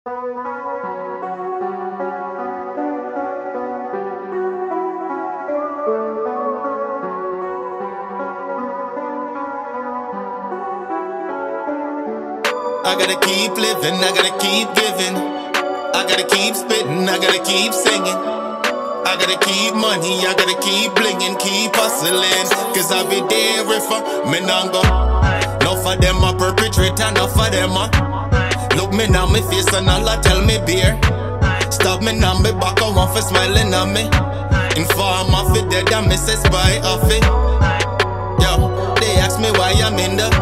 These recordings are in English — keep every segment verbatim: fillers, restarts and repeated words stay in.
I gotta keep living, I gotta keep giving. I gotta keep spitting, I gotta keep singing. I gotta keep money, I gotta keep blinging, keep hustling. Cause I'll be there if I me not go. Enough of them a perpetrate, enough of them a look me now me face and all a tell me beer. Stop me now me back, I want for smiling at me. Inform of it dead and me say spy off it. Yo, they ask me why I'm in the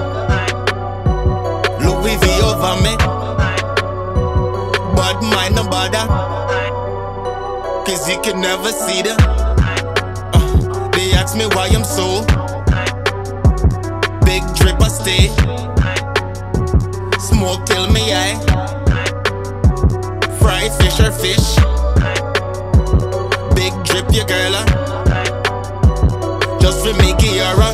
Louis V over me, but mind no bother, cause you can never see the uh, They ask me why I'm so big drip I stay. Smoke till me eye, fried fish or fish. Big drip your girl uh, just for make it aura.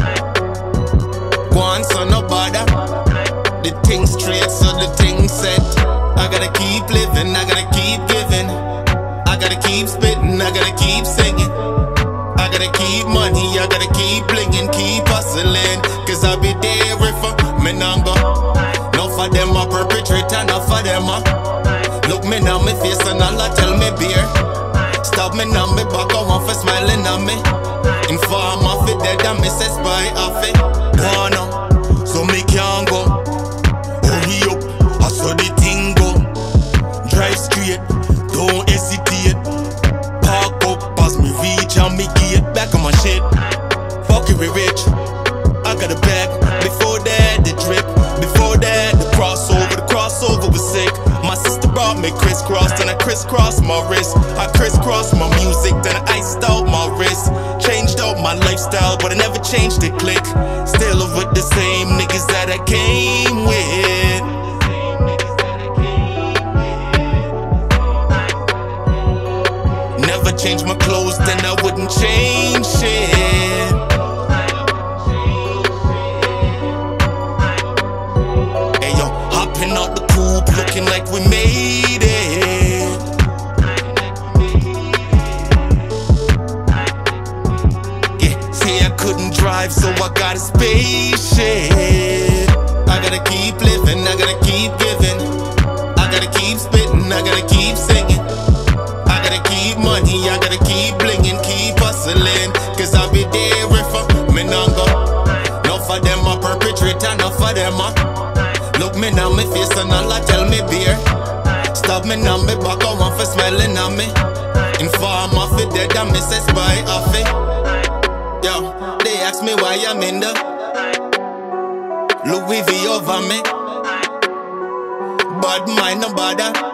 Go on so no bother, the thing straight so the thing set. I gotta keep living, I gotta keep giving. I gotta keep spitting, I gotta keep singing. I gotta keep money, I gotta keep blinging, keep hustling. Cause I'll be there if I me not go. Enough of them a perpetrate, enough of them a look me now me face and all a tell me beer. Stop me now me back, I want for smiling at me. Inform of it dead and me say spy off it. Oh no, so me can't go. Hurry up, I saw the thing go. Drive straight, don't hesitate. Park up as me reach and me gate. Back on my shit, fuck it, we rich. I got a bag, before that the drip. Before that the crossover, the crossover was sick. My sister brought me crisscross, then I crisscrossed my wrist. I crisscrossed my music, then I iced out my wrist. Changed out my lifestyle, but I never changed the click. Still with the same niggas that I came with. Never change my clothes, then I wouldn't change shit. Hey yo, hopping out the coupe, looking like we made it. Yeah, see I couldn't drive, so I got a spaceship. I gotta keep living, I gotta keep giving. I gotta keep spitting, I gotta keep singing. I gotta keep money, I gotta keep blinging, keep hustling. Cause I'll be there if I me not go. Enough of them a perpetrate, enough of them a look me now me face and all a tell me beer. Stop me now me back, I want for smiling at me. Inform of it dead and me say spy off it. Yo, they ask me why I'm in the Louis V over me, but mind no bother,